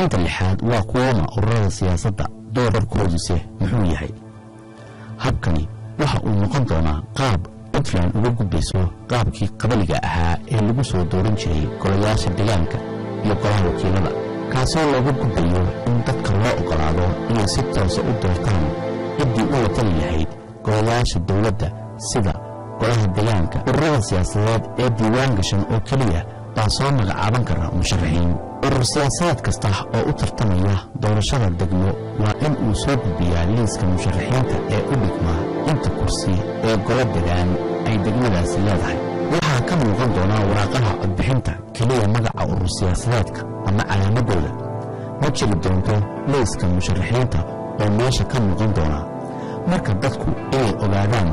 musharaxiinta lixaad waa kuwana ururada siyaasadda doorarkooduse muxuu yahay. habkani waxa uu noqon doonaa qaab Puntland uga gudbayso qaabkii qabaliga ahaa ee lagu soo dooran jiray golayaasha deegaanka iyo golaha wakiilada, kaasoo looga gudbayo in dadka loo ogolaado inay si toos ah u doortaan ciddii u watani lahayd golayaasha dowladda sida golaha deegaanka. ururada siyaasadeed ee diiwaan gashan oo keliya baa soo magacaaban kara musharaxiin. urur siyaasadeed kasta oo u tartamaya doorashada degmo waa in uu soo gudbiyaa liiska musharaxiinta ee u dhigma inta kursi ee golo degaan ay degmadaasi leedahay. waxaa ka muuqan doona waraaqaha codbixinta keliya magaca urur siyaasadeedka ama calaamadooda. ma jiri doonto liiska musharaxiinta oo meesha ka muuqan doona. marka dadku inay ogaadaan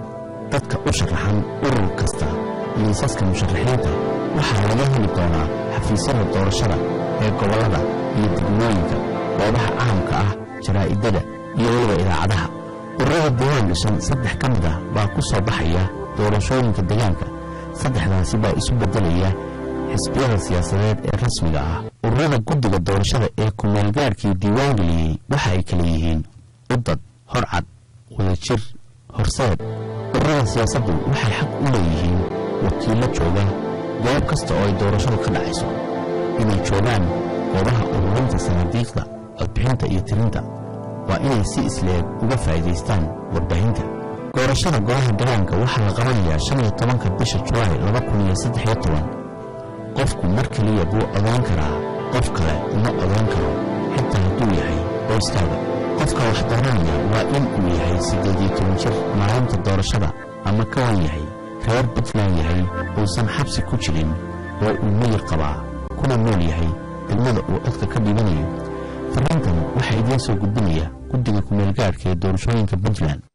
dadka u sharaxan urur kasta liisaska musharaxiinta waxaa laga heli doonaa xafiisyada doorashada ee gobolada iyo degmooyinka, goobaha caamka ah, jaraa'idada iyo weliba idaacadaha. ururada diiwaan gashan 3 ka mid ah baa ku soo baxaya doorashooyinka deegaanka, 3daasi baa isu bedelaya xisbiyada siyaasadeed ee rasmiga ah. ururada guddiga doorashada ee ku-meelgaarkii diiwaan geliyey waxa ay kala yihiin udad, horcad, wadajir, horseed. ururada siyaasaddu waxay xaq u leeyihiin wakiilo jooga goob kasta oo ay doorashadu ka dhacayso, inay joogaan goobaha ururinta sanadiiqda, codbixinta iyo tirinta. waa inay si isleeg uga faa'iidaystaan warbaahinta. doorashada golaha deegaanka waxaa la qabanayaa 15 bisha Julaay 2013. qofku mar kaliya buu ogaan karaa, qof kale uma ogaan karo xitaa hadduu yahay qoyskaaga. qofka wax dooranaya waa in uu yahay 18 jir maalinta doorashada ama ka wan yahay, reer Puntland yahay, uusan xabsi ku jirin oo uu miyir qabaa, kuna nool yahay degmada uu codka ka dhibanayo. fariintan waxaa idiin soo gudbinaya guddiga ku-meelgaarka ee doorashooyinka Puntland.